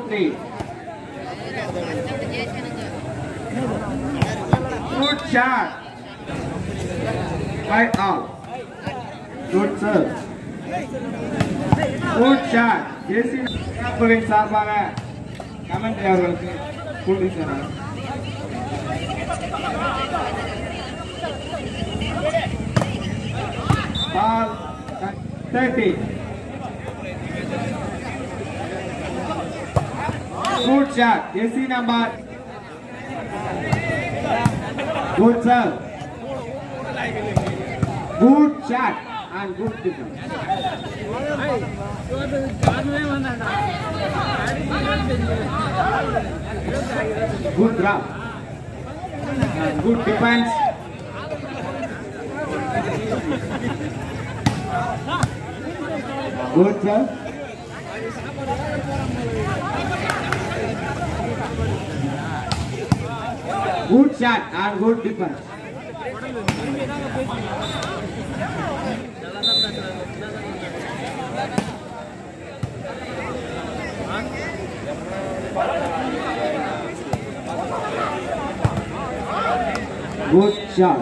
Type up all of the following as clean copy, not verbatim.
2-3. Good shot. 5 out. Good serve. Good shot. JC Napoli சார்பாக commentary அவர்களுக்கு கூட்டி தரார். Ball 30. Good shot. JC number. Good serve. Good shot and good defense. Good drop and good defense. Good serve. Good shot and good defense. Good shot.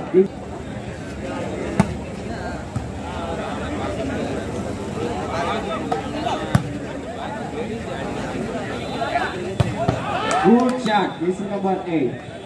Good shot. This is number 8.